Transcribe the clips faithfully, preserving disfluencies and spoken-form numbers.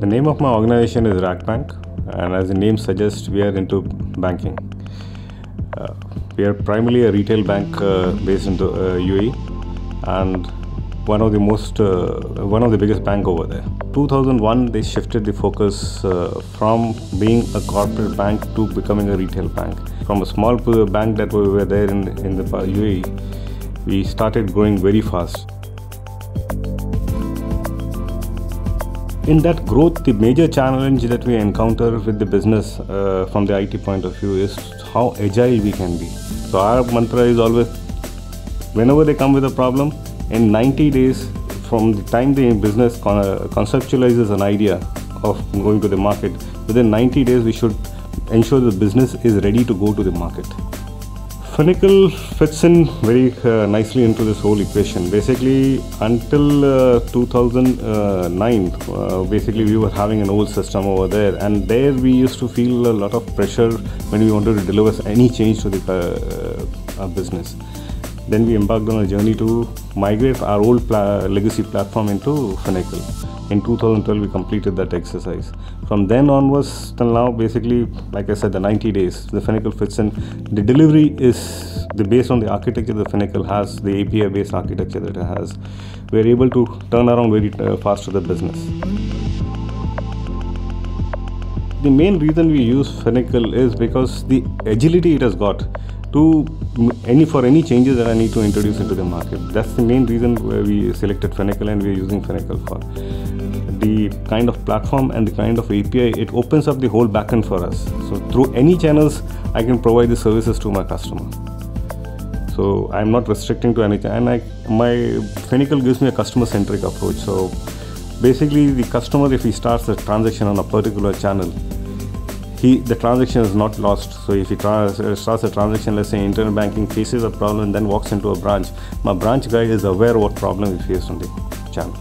The name of my organization is RakBank, and as the name suggests, we are into banking. Uh, we are primarily a retail bank uh, based in the uh, U A E, and one of the most, uh, one of the biggest bank over there. two thousand one, they shifted the focus uh, from being a corporate bank to becoming a retail bank. From a small bank that we were there in in the U A E, we started growing very fast. In that growth, the major challenge that we encounter with the business uh, from the I T point of view is how agile we can be. So our mantra is always, whenever they come with a problem, in ninety days from the time the business con conceptualizes an idea of going to the market, within ninety days we should ensure the business is ready to go to the market. Finacle fits in very uh, nicely into this whole equation. Basically, until uh, two thousand nine, uh, basically we were having an old system over there, and there we used to feel a lot of pressure when we wanted to deliver any change to the uh, our business. Then we embarked on a journey to migrate our old pla legacy platform into Finacle. In two thousand twelve, we completed that exercise. From then onwards till now, basically, like I said, the ninety days, the Finacle fits in. The delivery is the based on the architecture the Finacle has, the A P I-based architecture that it has. We are able to turn around very uh, fast to the business. The main reason we use Finacle is because the agility it has got to any for any changes that I need to introduce into the market. That's the main reason why we selected Finacle, and we are using Finacle for the kind of platform and the kind of A P I. It opens up the whole backend for us. So through any channels, I can provide the services to my customer. So I'm not restricting to anything, and I, my Finacle gives me a customer-centric approach. So basically, the customer, if he starts a transaction on a particular channel, He, the transaction is not lost. So if he starts a transaction, let's say internet banking, faces a problem, then walks into a branch, my branch guy is aware what problem he faced on the channel.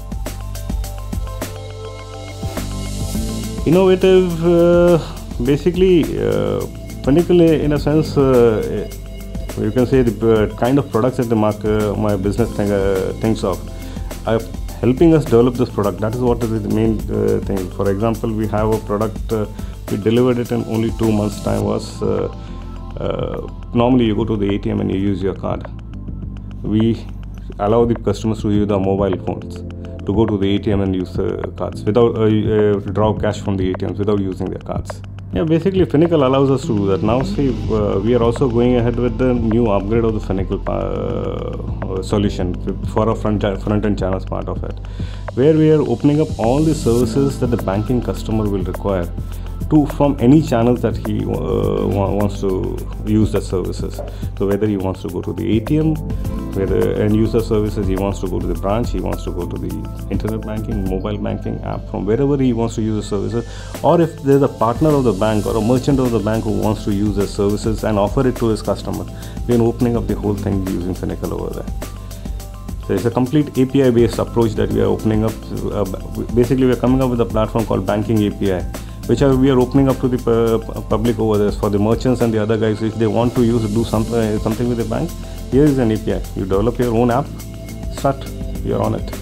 Innovative, uh, basically, uh, Finacle in a sense, uh, you can say the uh, kind of products that the market, uh, my business think, uh, thinks of, are helping us develop this product. That is what is the main uh, thing. For example, we have a product, uh, we delivered it in only two months time. Was uh, uh, normally you go to the A T M and you use your card. We allow the customers to use their mobile phones to go to the A T M and use the cards without uh, uh, draw cash from the A T Ms without using their cards. Yeah, basically Finacle allows us to do that. Now see, uh, we are also going ahead with the new upgrade of the Finacle uh, solution for our front front end channels part of it, where we are opening up all the services that the banking customer will require to from any channels that he uh, wants to use the services. So whether he wants to go to the A T M, whether and use the services, he wants to go to the branch, he wants to go to the internet banking, mobile banking app, from wherever he wants to use the services, or if there's a partner of the bank or a merchant of the bank who wants to use the services and offer it to his customer, we're opening up the whole thing using Finacle over there. So it's a complete A P I-based approach that we are opening up. Uh, basically, we're coming up with a platform called Banking A P I, which are, we are opening up to the uh, public over there for the merchants and the other guys. If they want to use do something uh, something with the bank, here is an A P I. You develop your own app, start, you're on it.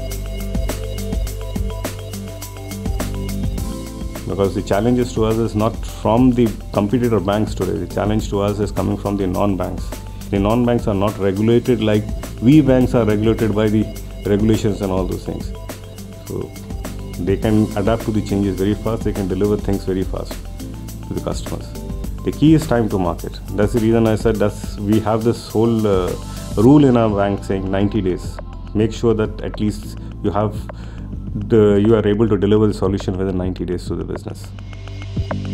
Because the challenges to us is not from the competitor banks today. The challenge to us is coming from the non-banks. The non-banks are not regulated like we banks are regulated by the regulations and all those things. So they can adapt to the changes very fast. They can deliver things very fast to the customers. The key is time to market. That's the reason I said that's we have this whole uh, rule in our bank saying ninety days. Make sure that at least you have the, you are able to deliver the solution within ninety days to the business.